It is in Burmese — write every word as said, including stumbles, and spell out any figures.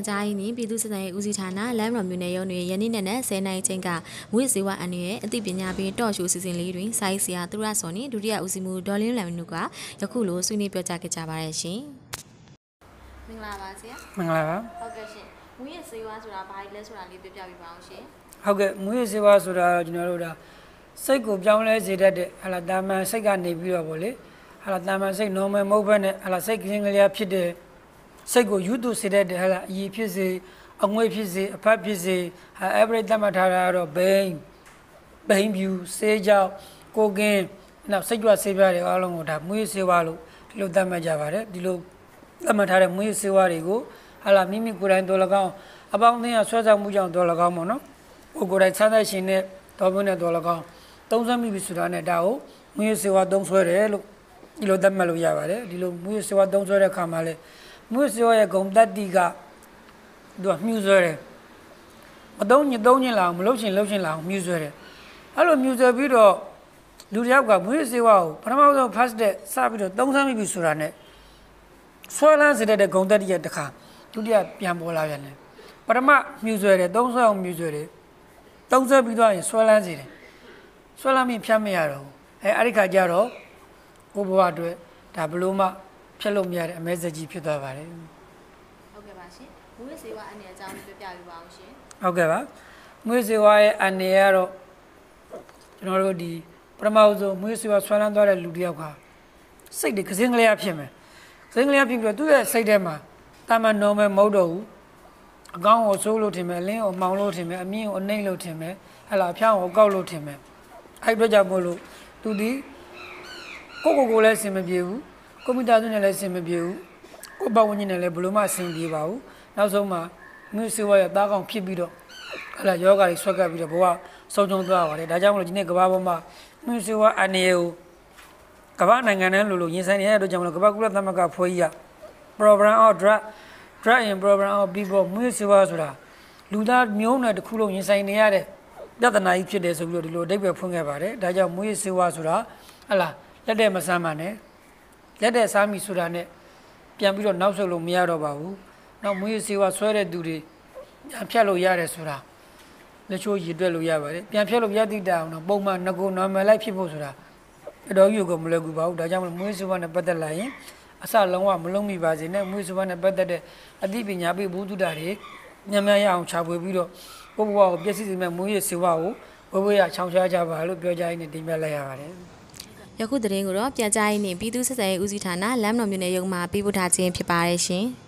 ကြားရင်းနဲ့ပြည်သူစစ်တိုင်းဦးစီးဌာနလမ်းတော်မြို့နယ်ရုံးတွေယနေ့နဲ့ဆယ်နိုင်ချင်းကမွေးစေဝါအန်ရဲ့အသိပညာပေးတော့ရှိုးစီစဉ်လေးတွင်စာရေးဆရာသူရစောနဲ့ဒုတိယဦးစီးမှုဒေါ်လင်းလန်တို့ကယခုလိုဆွေးနွေးပြောကြားခဲ့ကြပါရရှင်မင်္ဂလာပါဆရာမင်္ဂလာပါဟုတ်ကဲ့ရှင်မွေးစေဝါဆိုတာဘာလဲဆိုတာလေးပြပြပြပါအောင်ရှင်ဟုတ်ကဲ့မွေးစေဝါဆိုတာကျွန်တော်တို့ဒါစိတ်ကိုပြောင်းလဲစေတတ်တဲ့ဟာလာတာမန်စိတ်ကနေပြီးတော့ဗောလေဟာလာတာမန်စိတ် normal မဟုတ်ဘဲနဲ့ဟာလာစိတ်ကင်းကလေးဖြစ်တဲ့စိတ်ကိုယူတုစေတတ်တဲ့ဟာလာအည်ဖြစ်စေအငွေ့ဖြစ်စေအဖတ်ဖြစ်စေဟာ average သတ်မှတ်ထားတာတော့ဘိန်းဘိန်းဖြူဆေးကြောက်ကိုကင်းနောက်စိတ်ကြွဆေးပြားတွေအားလုံးကိုဒါမွေးစေဝါလို့ဒီလိုသတ်မှတ်ကြပါတယ်ဒီလိုသတ်မှတ်ထားတဲ့မွေးစေဝါတွေကိုဟာလာမိမိကိုယ်တိုင်တော်၎င်းအပေါင်းအသင်းဆွဲဆောင်မှုကြောင့်တော်၎င်းပေါ့နော်ကိုယ်တိုင်ဆန်းသက်ရှင်တဲ့တော်ဘုံနဲ့တော်၎င်းသုံးဆမိပြီဆိုတာနဲ့ဒါကိုမွေးစေဝါသုံးဆွဲတယ်လို့ဒီလိုသတ်မှတ်လို့ရပါတယ်ဒီလိုမွေးစေဝါသုံးဆွဲတဲ့အခါမှာလေမွေးစေဝါရဲ့ဂုဏ်တတ္တိကသူကမြူဆွဲတယ်မသုံးညသုံးညလာအောင်မလုပ်ချင်လုပ်ချင်လာအောင်မြူဆွဲတယ်အဲ့လိုမြူဆွဲပြီးတော့လူတစ်ယောက်ကမွေးစေဝါကိုပထမဆုံး first တဲ့စပြီးတော့သုံးဆမိပြီဆိုတာနဲ့ဆွဲလန်းစေတဲ့ဂုဏ်တတ္တိရဲ့တစ်ခါဒုတိယပြန်ပေါ်လာပြန်တယ်ပထမမြူဆွဲတယ်သုံးဆွဲအောင်မြူဆွဲတယ်သုံးဆွဲပြီးတော့ရင်ဆွဲလန်းစေတယ်ဆွဲလန်းပြီးဖြတ်မရတော့အဲအဲ့ဒီခါကျတော့ကိုဘဝအတွက်ဒါဘလို့မှဖြတ်လို့မရတဲ့အမဲစကြီးဖြစ်သွားပါတယ်ဟုတ်ကဲ့ပါရှင်မွေးစေဝါအနေအကြောင်းပြပြပြပါအောင်ရှင်ဟုတ်ကဲ့ပါမွေးစေဝါရဲ့အနေကတော့ကျွန်တော်တို့ဒီပထမဆုံးမွေးစေဝါဆွဲလန်းသွားတဲ့လူတစ်ယောက်ကစိတ်တွေကစင်းကလေးအဖြစ်မယ်စင်းကလေးအဖြစ်ပြီးတော့သူ့ရဲ့စိတ်ထဲမှာတာမန် normal မဟုတ်တော့ဘူးအကောင်းကိုဆိုးလို့ထင်မယ်အလင်းကိုမှောင်လို့ထင်မယ်အမြင့်ကိုအနှိမ့်လို့ထင်မယ်ဟဲ့လားအဖျောင်းကိုကောက်လို့ထင်မယ်အဲ့အတွက်ကြောင့်မို့လို့သူဒီကိုကိုကိုလည်းအဆင်မပြေဘူးကွန်ပျူတာစုနဲ့လည်းအဆင်မပြေဘူးကိုဘဝညင်းနဲ့လည်းဘလို့မှအဆင်ပြေပါဘူးနောက်ဆုံးမှာမွေးစေဝါရဲ့သားကောင်းဖြစ်ပြီးတော့ဟဲ့လားယောဂါတွေဆွဲကပ်ပြီးတော့ဘဝဆုံးချုံသွားပါတယ်ဒါကြောင့်မို့လို့ဒီနေ့ကမ္ဘာပေါ်မှာမွေးစေဝါအနေကိုကမ္ဘာနိုင်ငံနဲ့လို့လို့ရင်ဆိုင်နေရတဲ့အတွက်ကြောင့်မို့လို့ကမ္ဘာကုလသမဂ္ဂဖွဲ့ကြီးက program of drug drug in program of people မွေးစေဝါဆိုတာလူသားမျိုးနွယ်တစ်ခုလုံးရင်ဆိုင်နေရတဲ့ပြဿနာကြီးဖြစ်တယ်ဆိုပြီးတော့ဒီလိုအဓိပ္ပာယ်ဖွင့်ခဲ့ပါတယ်ဒါကြောင့်မွေးစေဝါဆိုတာဟလာလက်တဲ့မဆမ်းပါနဲ့လက်တဲ့စားမိဆိုတာနဲ့ပြန်ပြီးတော့နောက်ဆုတ်လို့မရတော့ပါဘူးနောက်မွေးစေဝါဆွဲတဲ့သူတွေပြန်ဖြတ်လို့ရတယ်ဆိုတာလက်ချိုးရည်တွက်လို့ရပါတယ်ပြန်ဖြတ်လို့ရတိတာအောင်တော့ပုံမှန်ငကို normal လိုက်ဖြစ်ဖို့ဆိုတာအတော်ကြီးကိုမလွယ်ကူပါဘူးဒါကြောင့်မွေးစေဝါနဲ့ပတ်သက်လာရင်အစလုံးဝမလုံးမိပါစေနဲ့မွေးစေဝါနဲ့ပတ်သက်တဲ့အသိပညာပေးဘုဒ္ဓတာတွေမြန်မြန်ရအောင်ခြာပွေပြီးတော့ဘုဘဝကိုပြည့်စည်စေမဲ့မွေးစေဝါကိုဘဝရချောင်းချကြပါလို့ပြောကြရင်းနဲ့တင်ပြလိုက်ရပါတယ်ယခုသတင်းကိုတော့ပြန်ကြားရင်းနဲ့ပြည်သူ့ဆက်ဆံရေးဦးစီးဌာနလမ်းတော်မြို့နယ်ရုံးမှပေးပို့ထားခြင်းဖြစ်ပါတယ်ရှင်